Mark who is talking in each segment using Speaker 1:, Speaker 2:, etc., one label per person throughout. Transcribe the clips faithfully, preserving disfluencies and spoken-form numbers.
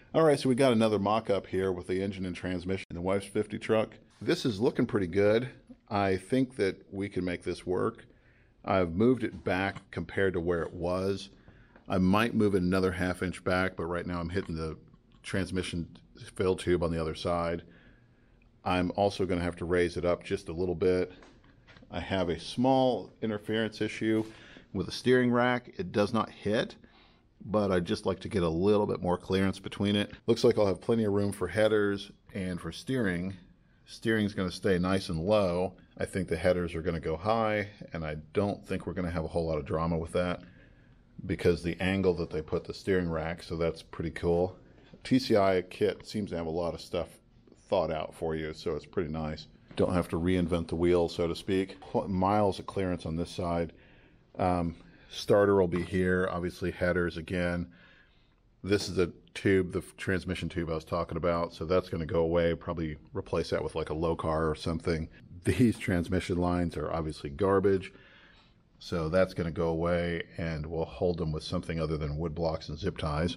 Speaker 1: All right, so we got another mock-up here with the engine and transmission in the Wife's fifty truck. This is looking pretty good. I think that we can make this work. I've moved it back compared to where it was. I might move it another half inch back, but right now I'm hitting the transmission fill tube on the other side. I'm also going to have to raise it up just a little bit. I have a small interference issue with the steering rack. It does not hit, but I'd just like to get a little bit more clearance between it. Looks like I'll have plenty of room for headers and for steering. Steering is going to stay nice and low. I think the headers are going to go high, and I don't think we're going to have a whole lot of drama with that because the angle that they put the steering rack, so that's pretty cool. T C I kit seems to have a lot of stuff thought out for you, so it's pretty nice. Don't have to reinvent the wheel, so to speak. Miles of clearance on this side. Um, starter will be here, obviously headers again. This is the tube, the transmission tube I was talking about, so that's going to go away. Probably replace that with like a low car or something. These transmission lines are obviously garbage, so that's going to go away, and we'll hold them with something other than wood blocks and zip ties.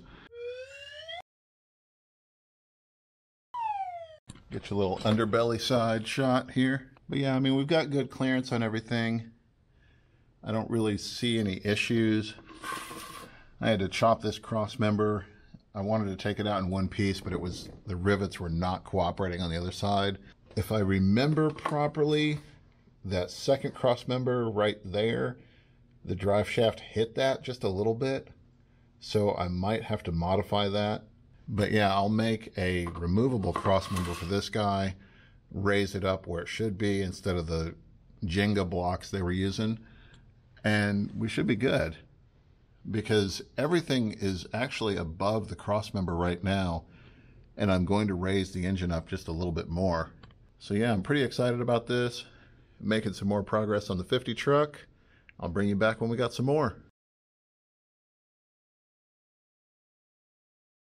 Speaker 1: Get your little underbelly side shot here. But yeah, I mean, we've got good clearance on everything. I don't really see any issues. I had to chop this cross member. I wanted to take it out in one piece, but it was, the rivets were not cooperating on the other side. If I remember properly, that second cross member right there, the drive shaft hit that just a little bit. So I might have to modify that. But yeah, I'll make a removable cross member for this guy, raise it up where it should be instead of the Jenga blocks they were using. And we should be good because everything is actually above the cross member right now, and I'm going to raise the engine up just a little bit more. So yeah, I'm pretty excited about this, making some more progress on the fifty truck. I'll bring you back when we got some more.